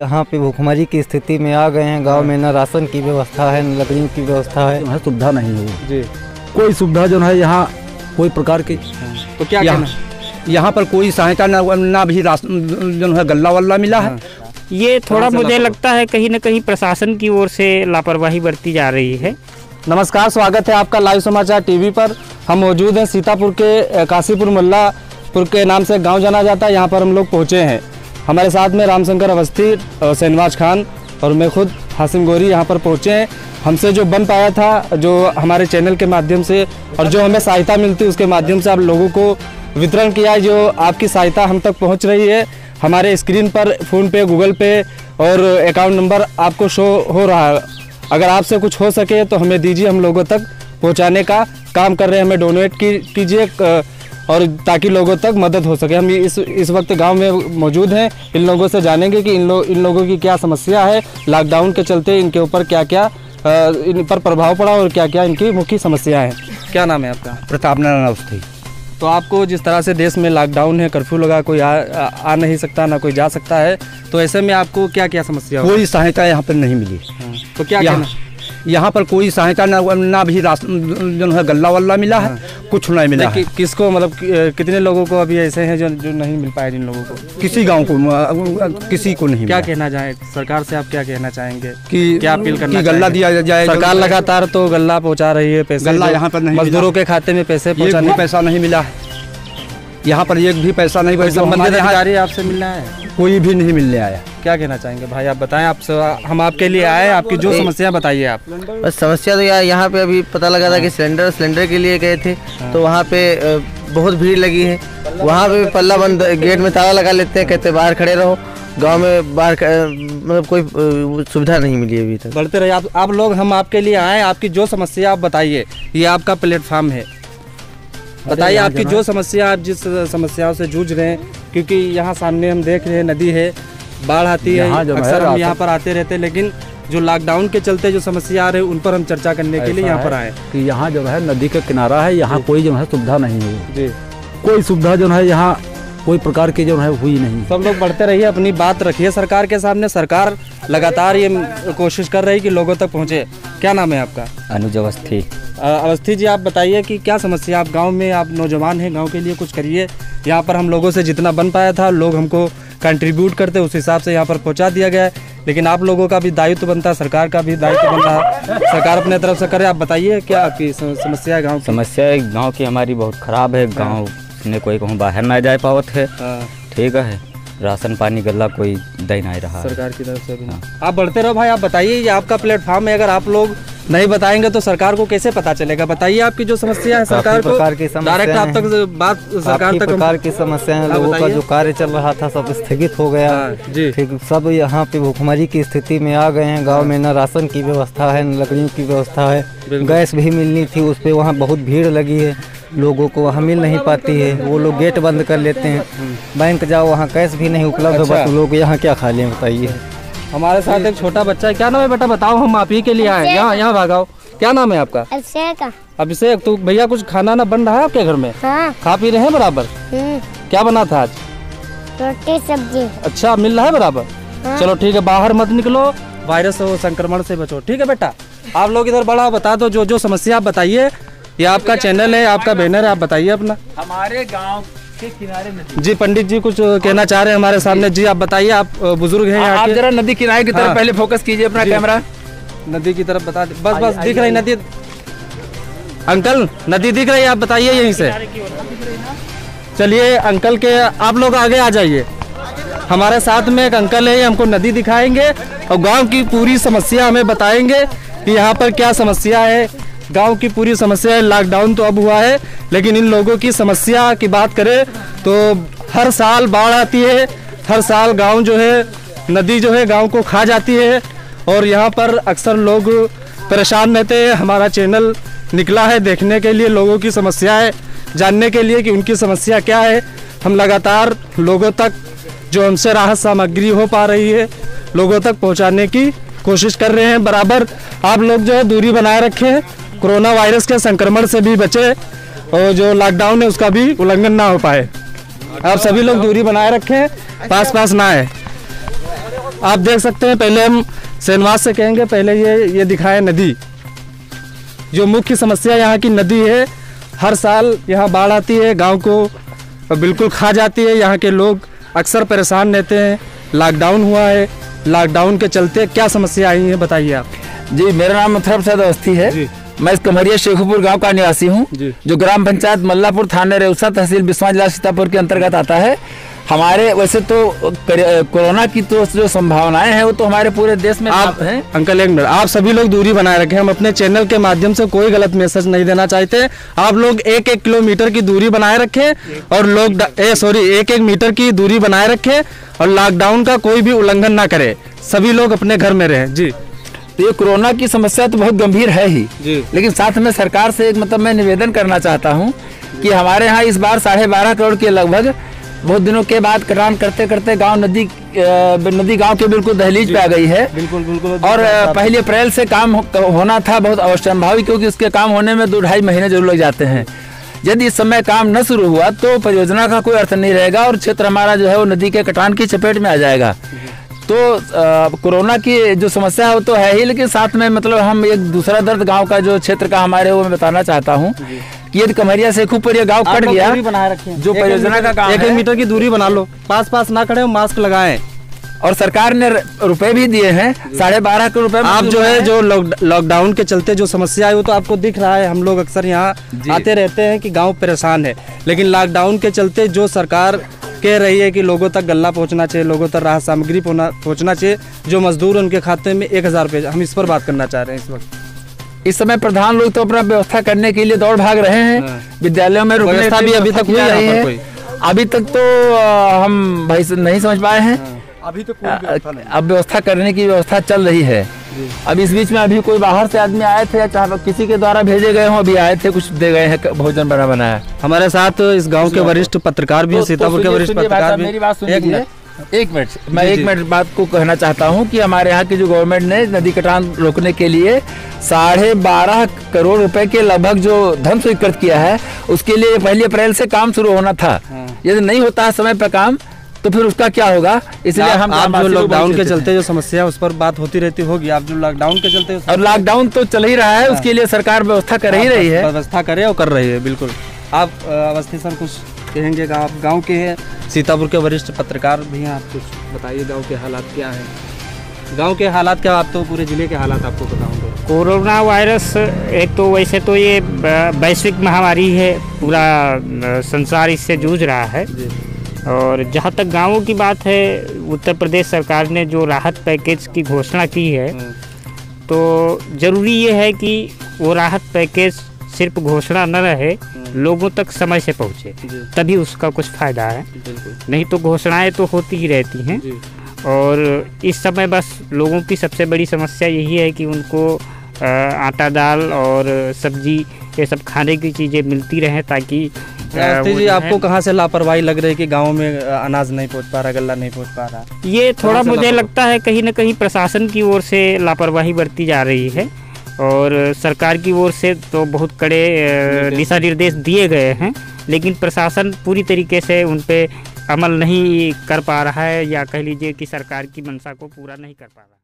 यहाँ पे भूखमरी की स्थिति में आ गए हैं। गांव में न राशन की व्यवस्था है, न लकड़ियों की व्यवस्था है, सुविधा नहीं है जी। कोई सुविधा जो है यहाँ कोई प्रकार की। तो क्या यहाँ पर कोई सहायता ना भी राशन जो है गल्ला वल्ला मिला है। ये थोड़ा मुझे लगता है कहीं न कहीं प्रशासन की ओर से लापरवाही बरती जा रही है। नमस्कार, स्वागत है आपका लाइव समाचार टीवी पर। हम मौजूद हैं सीतापुर के काशीपुर मल्लापुर के नाम से गांव जाना जाता है। यहाँ पर हम लोग पहुँचे हैं। हमारे साथ में रामशंकर अवस्थी, शहनवाज खान और मैं खुद हासिम गोरी यहाँ पर पहुँचे हैं। हमसे जो बन पाया था, जो हमारे चैनल के माध्यम से और जो हमें सहायता मिलती है उसके माध्यम से आप लोगों को वितरण किया है। जो आपकी सहायता हम तक पहुँच रही है, हमारे स्क्रीन पर फ़ोनपे, गूगल पे और अकाउंट नंबर आपको शो हो रहा है। अगर आपसे कुछ हो सके तो हमें दीजिए, हम लोगों तक पहुंचाने का काम कर रहे हैं। हमें डोनेट कीजिए और ताकि लोगों तक मदद हो सके। हम इस वक्त गांव में मौजूद हैं। इन लोगों से जानेंगे कि इन लोगों की क्या समस्या है, लॉकडाउन के चलते इनके ऊपर क्या क्या इन पर प्रभाव पड़ा और क्या क्या इनकी मुख्य समस्याएँ हैं। क्या नाम है आपका? प्रताप नारायण अवस्थी। तो आपको जिस तरह से देश में लॉकडाउन है, कर्फ्यू लगा, कोई आ नहीं सकता, ना कोई जा सकता है, तो ऐसे में आपको क्या क्या समस्या हो? कोई सहायता यहाँ पर नहीं मिली। तो क्या यहाँ पर कोई सहायता ना भी राशन जो है गल्ला वल्ला मिला है, कुछ नहीं मिला है। किसको, मतलब कितने लोगों को अभी ऐसे हैं जो नहीं मिल पाए? जिन लोगों को, किसी गांव को किसी को नहीं। क्या कहना चाहें सरकार से? आप क्या कहना चाहेंगे कि क्या अपील करना कि गल्ला दिया जाए? सरकार लगातार तो गल्ला पहुँचा रही है, पैसे गल्ला यहाँ पर नहीं, मजदूरों के खाते में पैसे पहुँचाने, पैसा नहीं मिला है। यहाँ पर एक भी पैसा नहीं। संबंधित अधिकारी आपसे मिलना है? कोई भी नहीं मिलने आया। क्या कहना चाहेंगे भाई? आप बताएं। आपसे हम आपके लिए आए, आपकी जो समस्या बताइए आप। बस समस्या तो यार यहाँ पे अभी पता लगा था कि सिलेंडर के लिए गए थे, तो वहाँ पे बहुत भीड़ लगी है। वहाँ पे पल्ला बंद, गेट में ताला लगा लेते हैं, कहते बाहर खड़े रहो। गांव में बाहर मतलब कोई सुविधा नहीं मिली अभी तक। बढ़ते रहिए आप लोग, हम आपके लिए आए। आपकी जो समस्या आप बताइए, ये आपका प्लेटफॉर्म है। बताइए आपकी जो समस्या, आप जिस समस्याओं से जूझ रहे हैं, क्योंकि यहाँ सामने हम देख रहे हैं नदी है, बाढ़ आती है, अक्सर हम यहाँ पर आते रहते हैं, लेकिन जो लॉकडाउन के चलते जो समस्या आ रही है उन पर हम चर्चा करने के लिए यहाँ पर आए कि यहाँ जो है नदी का किनारा है, यहाँ कोई जो है सुविधा नहीं है जी। कोई सुविधा जो है यहाँ कोई प्रकार की जो है हुई नहीं। सब लोग बढ़ते रहिए, अपनी बात रखिए सरकार के सामने। सरकार लगातार ये कोशिश कर रही है कि लोगों तक पहुँचे। क्या नाम है आपका? अनुज अवस्थी। अवस्थी जी, आप बताइए कि क्या समस्या आप गांव में, आप नौजवान हैं, गांव के लिए कुछ करिए। यहाँ पर हम लोगों से जितना बन पाया था, लोग हमको कंट्रीब्यूट करते, उस हिसाब से यहाँ पर पहुँचा दिया गया है। लेकिन आप लोगों का भी दायित्व बनता है, सरकार का भी दायित्व बन रहा है, सरकार अपने तरफ से करे। आप बताइए क्या आपकी समस्या है गाँव की? समस्या है गाँव की हमारी बहुत खराब है। गाँव में कोई कहूँ बाहर ना जा पावत है, ठीक है। राशन पानी गल्ला कोई दे नहीं रहा सरकार की तरफ से भी। आप बढ़ते रहो भाई, आप बताइए, ये आपका प्लेटफॉर्म है। अगर आप लोग नहीं बताएंगे तो सरकार को कैसे पता चलेगा? बताइए आपकी जो समस्या है, सरकार को डायरेक्ट आप तक बात सरकार तक। प्रकार की समस्या है, लोगों का जो कार्य चल रहा था सब स्थगित हो गया जी। ठीक, सब यहाँ पे भूखमरी की स्थिति में आ गए हैं। गांव में न राशन की व्यवस्था है, न लकड़ियों की व्यवस्था है। गैस भी मिलनी थी, उस पर वहाँ बहुत भीड़ लगी है, लोगों को वहाँ मिल नहीं पाती है। वो लोग गेट बंद कर लेते हैं। बैंक जाओ, वहाँ कैश भी नहीं उपलब्ध हो। बस लोग यहाँ क्या खा लें बताइए। हमारे साथ एक छोटा बच्चा है। क्या नाम है बेटा? बताओ, हम आप ही के लिए आए। यहाँ भागाओ। क्या नाम है आपका? अभिषेक। तो भैया कुछ खाना ना बन रहा है आपके घर में? हाँ। खा पी रहे हैं बराबर? क्या बना था आज? रोटी सब्जी। अच्छा, मिल रहा है बराबर? हाँ। चलो ठीक है, बाहर मत निकलो, वायरस और संक्रमण से बचो, ठीक है बेटा? आप लोग इधर बड़ा बता दो, जो समस्या आप बताइए। ये आपका चैनल है, आपका बैनर है, आप बताइए अपना। हमारे गाँव के किनारे नदी। जी, पंडित जी कुछ कहना चाह रहे हैं हमारे सामने। जी आप बताइए, आप बुजुर्ग हैं यहाँ आप के। जरा नदी किनारे की तरफ पहले फोकस कीजिए अपना कैमरा। नदी की तरफ बता दे। बस दिख रही नदी। अंकल, नदी दिख रही है, आप बताइए यहीं से। चलिए अंकल के, आप लोग आगे आ जाइए। हमारे साथ में एक अंकल है, हमको नदी दिखाएंगे और गांव की पूरी समस्या हमें बताएंगे कि यहाँ पर क्या समस्या है। गांव की पूरी समस्या है। लॉकडाउन तो अब हुआ है, लेकिन इन लोगों की समस्या की बात करें तो हर साल बाढ़ आती है, हर साल गांव जो है, नदी जो है गांव को खा जाती है और यहाँ पर अक्सर लोग परेशान रहते हैं। हमारा चैनल निकला है देखने के लिए, लोगों की समस्याएं जानने के लिए कि उनकी समस्या क्या है। हम लगातार लोगों तक जो हमसे राहत सामग्री हो पा रही है, लोगों तक पहुँचाने की कोशिश कर रहे हैं। बराबर आप लोग जो है दूरी बनाए रखें, कोरोना वायरस के संक्रमण से भी बचे और जो लॉकडाउन है उसका भी उल्लंघन ना हो पाए। आप सभी लोग दूरी बनाए रखें, पास ना आए। आप देख सकते हैं। पहले हम शहनवाज से कहेंगे, पहले ये दिखाएं नदी। जो मुख्य समस्या यहाँ की नदी है, हर साल यहाँ बाढ़ आती है, गांव को बिल्कुल खा जाती है। यहाँ के लोग अक्सर परेशान रहते हैं। लॉकडाउन हुआ है, लॉकडाउन के चलते क्या समस्या आई है बताइए आप। जी, मेरा नाम मथुरा प्रसाद अवस्थी है। मैं इस कमरिया शेखुपुर गांव का निवासी हूं, जो ग्राम पंचायत मल्लापुर, थाना रेउसा, तहसील बिस्वा, जिला सीतापुर के अंतर्गत आता है। हमारे वैसे तो कोरोना की तो जो संभावनाएं हैं वो तो हमारे पूरे देश में आप हैं। अंकल एक मिनट, आप सभी लोग दूरी बनाए रखें। हम अपने चैनल के माध्यम से कोई गलत मैसेज नहीं देना चाहते। आप लोग 1-1 किलोमीटर की दूरी बनाए रखें और लोग 1-1 मीटर की दूरी बनाए रखें और लॉकडाउन का कोई भी उल्लंघन ना करें। सभी लोग अपने घर में रहें। जी, तो ये कोरोना की समस्या तो बहुत गंभीर है ही, लेकिन साथ में सरकार से एक मैं निवेदन करना चाहता हूँ कि हमारे यहाँ इस बार 12.5 करोड़ के लगभग बहुत दिनों के बाद कटान करते करते नदी गांव के बिल्कुल दहलीज पे आ गई है। बिल्कुल। और 1 अप्रैल से काम होना था, बहुत अवश्यंभावी, क्योंकि उसके काम होने में 2-2.5 महीने जरूर लग जाते हैं। यदि इस समय काम न शुरू हुआ तो परियोजना का कोई अर्थ नहीं रहेगा और क्षेत्र हमारा जो है वो नदी के कटान की चपेट में आ जाएगा। तो कोरोना की जो समस्या है वो तो है ही, लेकिन साथ में हम एक दूसरा दर्द गांव का जो क्षेत्र का हमारे वो मैं बताना चाहता हूँ कि यदि कमरिया शेखुपुर ये गांव कट गया, जो परियोजना का काम 1 मीटर की दूरी बना लो, पास ना खड़े हो, मास्क लगाएं। और सरकार ने रुपए भी दिए हैं 12.5 करोड़ रुपए। आप जो है जो लॉकडाउन के चलते जो समस्या है वो तो आपको दिख रहा है। हम लोग अक्सर यहाँ आते रहते हैं कि गाँव परेशान है, लेकिन लॉकडाउन के चलते जो सरकार कह रही है कि लोगों तक गल्ला पहुंचना चाहिए, लोगों तक राहत सामग्री पहुंचना चाहिए, जो मजदूर उनके खाते में 1000 रुपये, हम इस पर बात करना चाह रहे हैं। इस वक्त इस समय प्रधान लोग तो अपना व्यवस्था करने के लिए दौड़ भाग रहे हैं। विद्यालयों में व्यवस्था भी अभी तक हुई है? अभी तक तो हम भाई नहीं समझ पाए हैं। अभी तो अब व्यवस्था करने की व्यवस्था चल रही है। अब इस बीच में अभी कोई बाहर से आदमी आए थे या चाहे किसी के द्वारा भेजे गए हों, अभी आए थे, कुछ दे गए हैं भोजन बनाया। हमारे साथ इस गांव के वरिष्ठ पत्रकार भी हैं, सीतापुर के वरिष्ठ पत्रकार भी। मेरी बात सुनिए, एक मिनट, मैं 1 मिनट बात को कहना चाहता हूं कि हमारे यहाँ की जो गवर्नमेंट ने नदी कटान रोकने के लिए 12.5 करोड़ रुपए के लगभग जो धन स्वीकृत किया है, उसके लिए 1 अप्रैल से काम शुरू होना था। यदि नहीं होता है समय पर काम तो फिर उसका क्या होगा? इसलिए आप जो लॉकडाउन के चलते जो समस्या उस पर बात होती रहती होगी। आप जो लॉकडाउन के चलते, और लॉकडाउन तो चल ही रहा है, उसके लिए सरकार व्यवस्था कर ही रही है, व्यवस्था करे और कर रही है। बिल्कुल। आप अवस्थी सर कुछ कहेंगे? आप गांव के हैं, सीतापुर के वरिष्ठ पत्रकार भी हैं, आप कुछ बताइए गांव के हालात क्या हैं? गांव के हालात क्या, आप तो पूरे जिले के हालात आपको बताऊंगा। कोरोना वायरस एक तो वैसे तो ये वैश्विक महामारी है, पूरा संसार इससे जूझ रहा है। और जहाँ तक गाँवों की बात है, उत्तर प्रदेश सरकार ने जो राहत पैकेज की घोषणा की है, तो ज़रूरी ये है कि वो राहत पैकेज सिर्फ घोषणा न रहे, लोगों तक समय से पहुँचे, तभी उसका कुछ फ़ायदा है। नहीं तो घोषणाएं तो होती ही रहती हैं। और इस समय बस लोगों की सबसे बड़ी समस्या यही है कि उनको आटा दाल और सब्जी ये सब खाने की चीज़ें मिलती रहें, ताकि जी आपको कहाँ से लापरवाही लग रही है कि गांव में अनाज नहीं पहुंच पा रहा, गल्ला नहीं पहुंच पा रहा? ये थोड़ा मुझे लगता है कहीं न कहीं प्रशासन की ओर से लापरवाही बरती जा रही है, और सरकार की ओर से तो बहुत कड़े दिशा निर्देश दिए गए हैं, लेकिन प्रशासन पूरी तरीके से उन पे अमल नहीं कर पा रहा है, या कह लीजिए कि सरकार की मंशा को पूरा नहीं कर पा रहा है।